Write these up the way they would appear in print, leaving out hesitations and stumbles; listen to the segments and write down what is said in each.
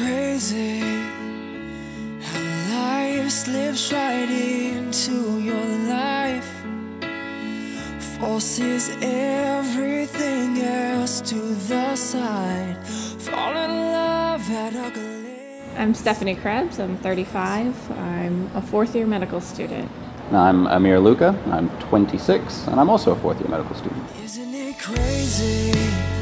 crazy how life slips right into your life, forces everything else to the side, fall in love at a glance. I'm Stephanie Krebs, I'm 35, I'm a fourth-year medical student. I'm Amir Louka, I'm 26, and I'm also a fourth-year medical student. Isn't it crazy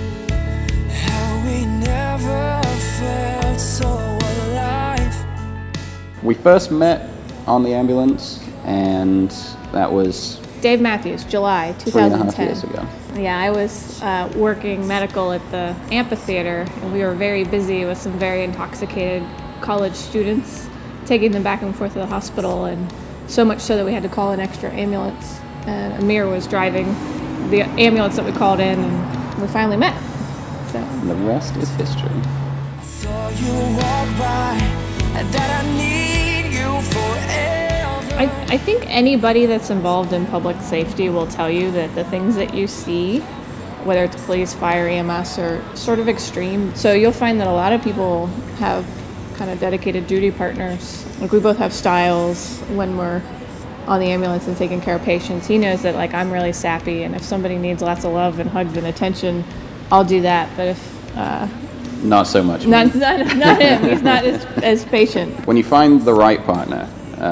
how we never felt so alive? We first met on the ambulance, and that was Dave Matthews, July 2010. 3.5 years ago. Yeah, I was working medical at the amphitheater, and we were very busy with some very intoxicated college students, taking them back and forth to the hospital, and so much so that we had to call an extra ambulance. And Amir was driving the ambulance that we called in, and we finally met. So. And the rest is history. I saw you walk by, and that I need you forever. I think anybody that's involved in public safety will tell you that the things that you see, whether it's police, fire, EMS, are sort of extreme. So you'll find that a lot of people have kind of dedicated duty partners. Like, we both have styles when we're on the ambulance and taking care of patients. He knows that, like, I'm really sappy, and if somebody needs lots of love and hugs and attention, I'll do that. But if Not so much. not him, he's not as patient. When you find the right partner,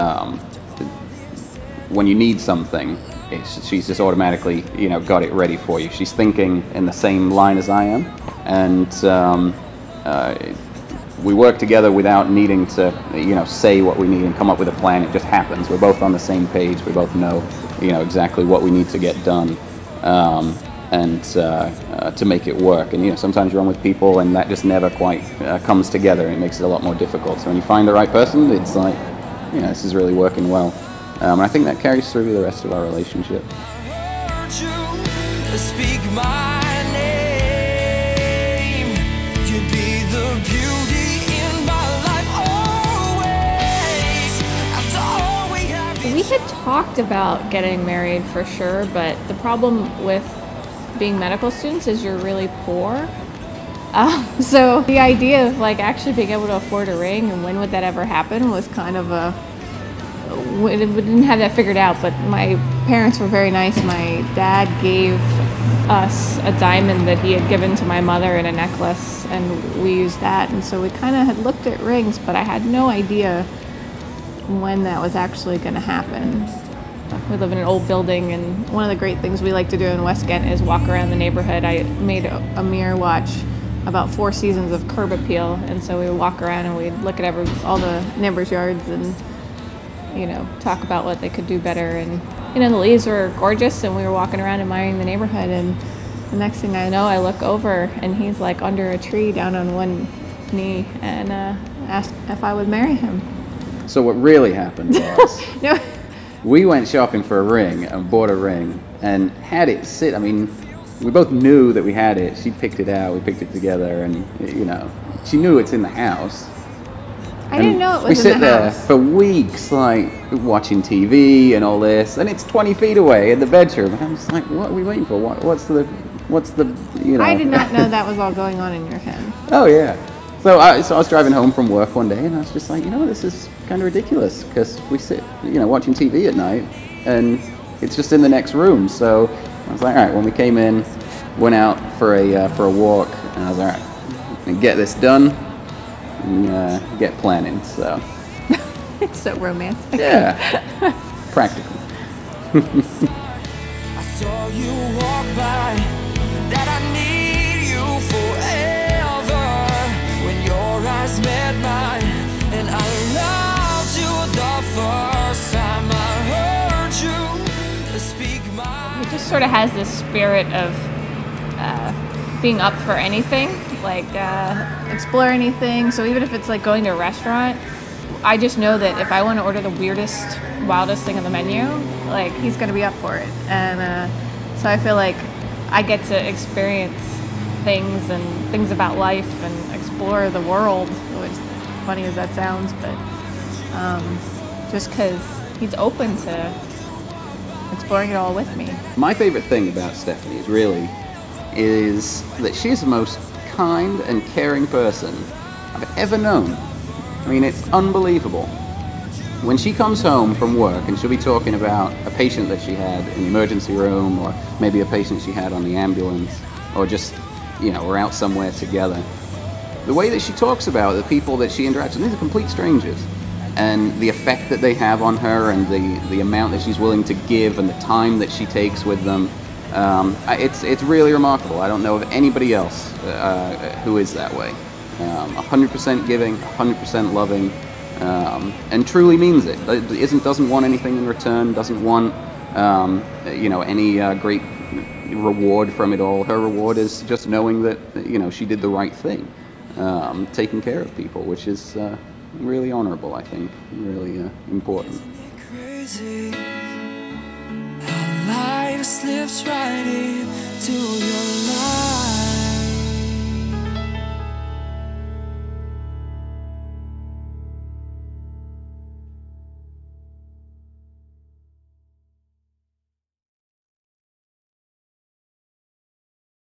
when you need something, she's just automatically, got it ready for you. She's thinking in the same line as I am, and we work together without needing to, say what we need and come up with a plan. It just happens. We're both on the same page. We both know, exactly what we need to get done, and to make it work. And sometimes you're on with people, and that just never quite comes together, and it makes it a lot more difficult. So when you find the right person, it's like, this is really working well. And I think that carries through the rest of our relationship. I heard you speak my name. You'd be the beauty in my life always. After all we have been. We had talked about getting married for sure, but the problem with being medical students is you're really poor. So the idea of actually being able to afford a ring and when would that ever happen was kind of we didn't have that figured out, but my parents were very nice. My dad gave us a diamond that he had given to my mother in a necklace, and we used that, and so we kind of had looked at rings, but I had no idea when that was actually going to happen. We live in an old building, and one of the great things we like to do in West Ghent is walk around the neighborhood. I made Amir watch about 4 seasons of Curb Appeal, and so we would walk around and we'd look at all the neighbors' yards and talk about what they could do better. And the leaves were gorgeous, and we were walking around admiring the neighborhood, and the next thing I know, I look over and he's under a tree down on one knee and asked if I would marry him. So what really happened was, No. we went shopping for a ring and bought a ring and had it sit. I mean, we both knew that we had it. She picked it out, we picked it together, and she knew it's in the house. I didn't know it was in the house. We sit there for weeks, watching TV and all this, and it's 20 feet away in the bedroom. And I'm just like, what are we waiting for? What's the? I did not know that was all going on in your head. Oh yeah. So I was driving home from work one day, and I was just like, this is kind of ridiculous, because we sit, watching TV at night, and it's just in the next room. So I was like, all right. When we came in, went out for a walk, and I was like, all right, I'm gonna get this done. And get planning, so. It's so romantic. Yeah, practical. I saw you walk by, that I need you forever. When your eyes met mine, and I loved you the first time I heard you speak my. He just sort of has this spirit of being up for anything, explore anything. So even if it's going to a restaurant, I just know that if I want to order the weirdest, wildest thing on the menu, he's going to be up for it. And so I feel like I get to experience things and things about life and explore the world, which, funny as that sounds, but just because he's open to exploring it all with me. My favorite thing about Stephanie is that she's the most kind and caring person I've ever known. I mean, it's unbelievable. When she comes home from work and she'll be talking about a patient that she had in the emergency room, or maybe a patient she had on the ambulance, or just, you know, we're out somewhere together. The way that she talks about the people that she interacts with, these are complete strangers, and the effect that they have on her, and the amount that she's willing to give, and the time that she takes with them, it's really remarkable. I don't know of anybody else who is that way. 100% giving, 100% loving, and truly means it. Doesn't want anything in return, doesn't want you know, any great reward from it all. Her reward is just knowing that, you know, she did the right thing, taking care of people, which is really honorable, I think, really important. Crazy how life slips right into your